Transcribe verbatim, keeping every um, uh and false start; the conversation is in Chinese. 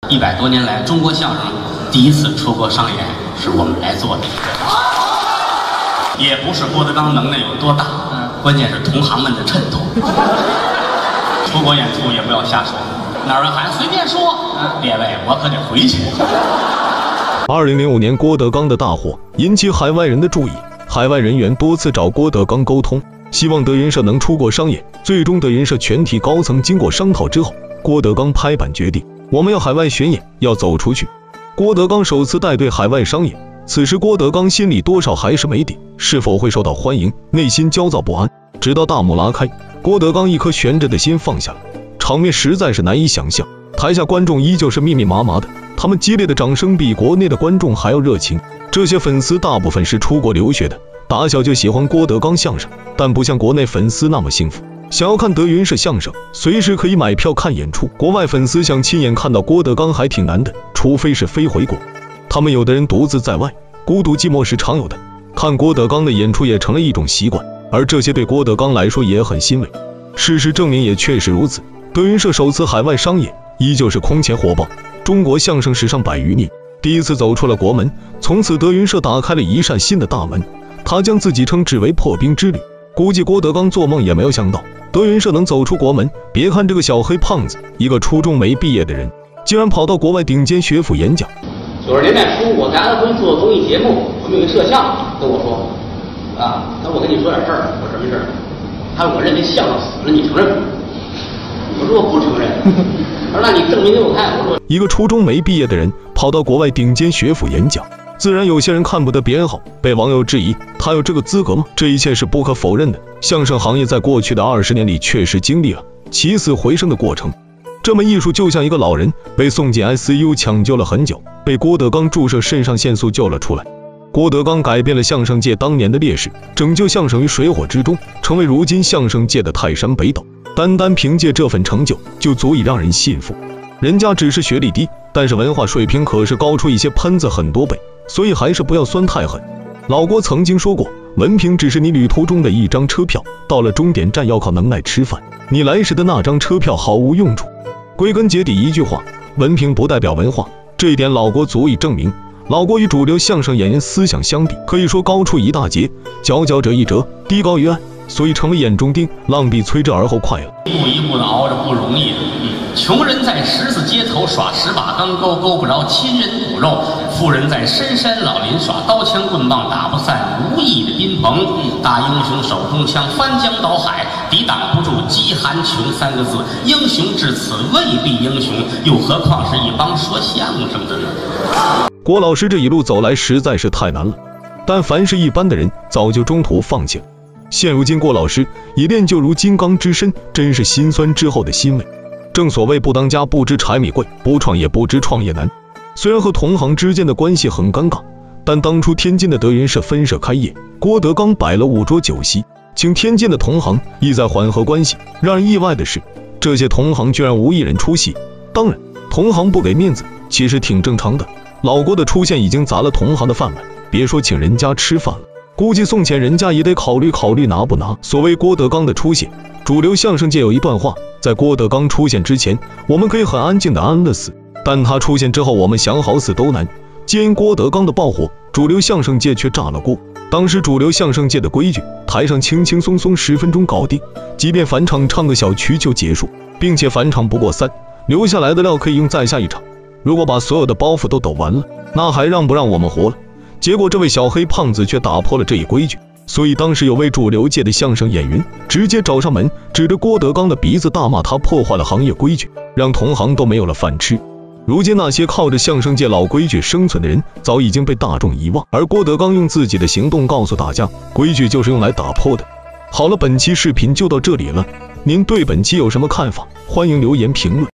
一百多年来，中国相声第一次出国商演是我们来做的，也不是郭德纲能耐有多大，关键是同行们的衬托。出国演出也不要瞎说，哪儿喊随便说，列位我可得回去。 二零零五年，郭德纲的大火引起海外人的注意，海外人员多次找郭德纲沟通，希望德云社能出国商演。最终，德云社全体高层经过商讨之后，郭德纲拍板决定，我们要海外巡演，要走出去。郭德纲首次带队海外商演，此时郭德纲心里多少还是没底，是否会受到欢迎，内心焦躁不安。直到大幕拉开，郭德纲一颗悬着的心放下了，场面实在是难以想象。台下观众依旧是密密麻麻的，他们激烈的掌声比国内的观众还要热情。这些粉丝大部分是出国留学的，打小就喜欢郭德纲相声，但不像国内粉丝那么幸福。想要看德云社相声，随时可以买票看演出。国外粉丝想亲眼看到郭德纲还挺难的，除非是飞回国。他们有的人独自在外，孤独寂寞是常有的，看郭德纲的演出也成了一种习惯，而这些对郭德纲来说也很欣慰。事实证明也确实如此，德云社首次海外商演依旧是空前火爆，中国相声史上百余年第一次走出了国门，从此德云社打开了一扇新的大门。他将自己称之为破冰之旅，估计郭德纲做梦也没有想到德云社能走出国门。别看这个小黑胖子，一个初中没毕业的人，竟然跑到国外顶尖学府演讲。 九十年代初，我在安徽做综艺节目，我们有一摄像跟我说，啊，他说我跟你说点事儿。我说什么事儿？他说我认为相声死了，你承认吗？我说我不承认。他说那你证明给我看。我说一个初中没毕业的人跑到国外顶尖学府演讲，自然有些人看不得别人好，被网友质疑他有这个资格吗？这一切是不可否认的。相声行业在过去的二十年里确实经历了起死回生的过程。这门艺术就像一个老人被送进 I C U 抢救了很久，被郭德纲注射肾上腺素救了出来。郭德纲改变了相声界当年的劣势，拯救相声于水火之中，成为如今相声界的泰山北斗。单单凭借这份成就就足以让人信服。人家只是学历低，但是文化水平可是高出一些喷子很多倍，所以还是不要酸太狠。老郭曾经说过，文凭只是你旅途中的一张车票，到了终点站要靠能耐吃饭，你来时的那张车票毫无用处。归根结底一句话，文凭不代表文化，这一点老郭足以证明。老郭与主流相声演员思想相比，可以说高出一大截，佼佼者一折，低高于爱，所以成为眼中钉，浪必摧之而后快了。 一步一步的熬着不容易。嗯，穷人在十字街头耍十把钢钩，勾不着亲人骨肉；富人在深山老林耍刀枪棍棒，打不散无义的宾朋。大英雄手中枪，翻江倒海，抵挡不住饥寒穷三个字。英雄至此未必英雄，又何况是一帮说相声的呢？ 郭老师这一路走来实在是太难了，但凡是一般的人早就中途放弃了。现如今郭老师已练就如金刚之身，真是心酸之后的欣慰。正所谓不当家不知柴米贵，不创业不知创业难。虽然和同行之间的关系很尴尬，但当初天津的德云社分社开业，郭德纲摆了五桌酒席，请天津的同行意在缓和关系。让人意外的是，这些同行居然无一人出席。当然，同行不给面子其实挺正常的，老郭的出现已经砸了同行的饭碗，别说请人家吃饭了，估计送钱人家也得考虑考虑拿不拿。所谓郭德纲的出现，主流相声界有一段话，在郭德纲出现之前，我们可以很安静的安乐死，但他出现之后，我们想好死都难。皆因郭德纲的爆火，主流相声界却炸了锅。当时主流相声界的规矩，台上轻轻松松十分钟搞定，即便返场唱个小曲就结束，并且返场不过三，留下来的料可以用再下一场。如果把所有的包袱都抖完了，那还让不让我们活了？结果这位小黑胖子却打破了这一规矩，所以当时有位主流界的相声演员直接找上门，指着郭德纲的鼻子大骂他破坏了行业规矩，让同行都没有了饭吃。如今那些靠着相声界老规矩生存的人早已经被大众遗忘，而郭德纲用自己的行动告诉大家，规矩就是用来打破的。好了，本期视频就到这里了，您对本期有什么看法？欢迎留言评论。